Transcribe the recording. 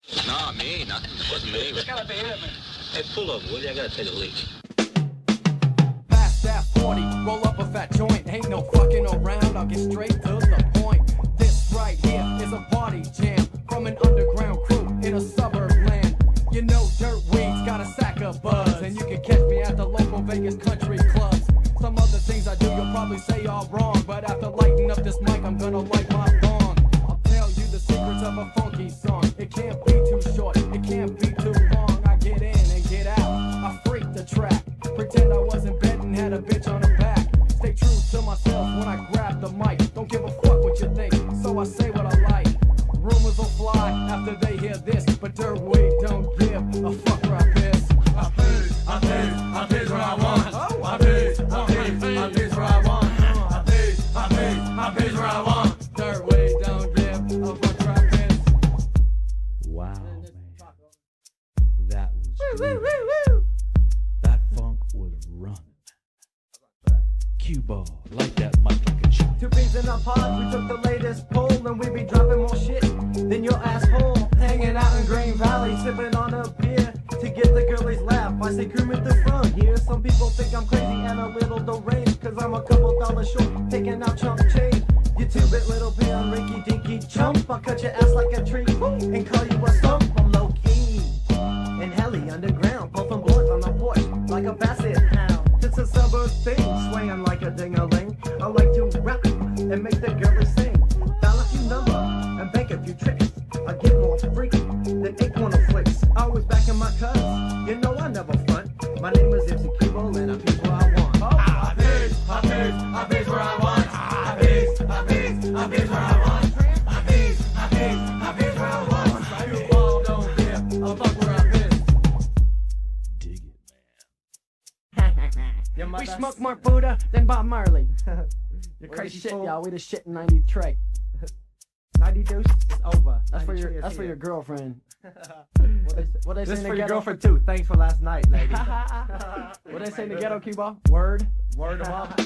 Nah, me, nothing. It wasn't me. It's gotta be him. Hey, pull over, will you? I gotta take a leak. Pass that 40, roll up a fat joint. Ain't no fucking around, I'll get straight to the point. This right here is a party jam from an underground crew in a suburb land. You know dirt weeds got a sack of buzz, and you can catch me at the local Vegas country clubs. Some other things I do you'll probably say are wrong, but after lighting up this mic I'm gonna light my thong. I'll tell you the secrets of a funky song. It can't be too short, it can't be too long. I get in and get out, I freak the track. Pretend I was in bed and had a bitch on her back. Stay true to myself when I grab the mic. Don't give a fuck what you think, so I say what I like. Rumors will fly after they hear this, but dirt weed don't give a fuck where I piss. I piss where I want. I piss where I want. I piss where I want. Dirt weed don't give a fuck where I piss. Wow, man. That was good. That funk was running. Cue ball, like that mic like a shot. Two peas in a pod, we took the latest poll, and we be dropping more shit than your asshole. Hanging out in Green Valley, sipping on a beer to get the girlies laugh. I say cream at the front here. Some people think I'm crazy and a little deranged, cause I'm a couple dollars short, taking out chump change. You 2-bit little bit on rinky dinky chump. I'll cut your ass like a tree and call you a stump. I'm low key and helly underground, puffing blunts on the porch like a basset hound. It's a suburb thing, swaying like a ding-a-ling. I like to rap and make the girlies sing. Dial a few numbers and bank a few tricks. I get more freaky than 8 corner flicks. Always back in my cuz, you know I never front. My name is MC Cubo and I piss where I want. I piss where I want. I piss where I want. I piss where I want. You all don't give a fuck where I piss. Dig it, man. We smoke more Buddha than Bob Marley. You're Crazy crazy shit, fool. y'all. We the shit in 93. 90 deuce is over. That's for 93 your. is That's for here. your girlfriend. What they say This in for the your ghetto? girlfriend too. Thanks for last night, lady. What they say in the ghetto, Cuba? Word. Word them up.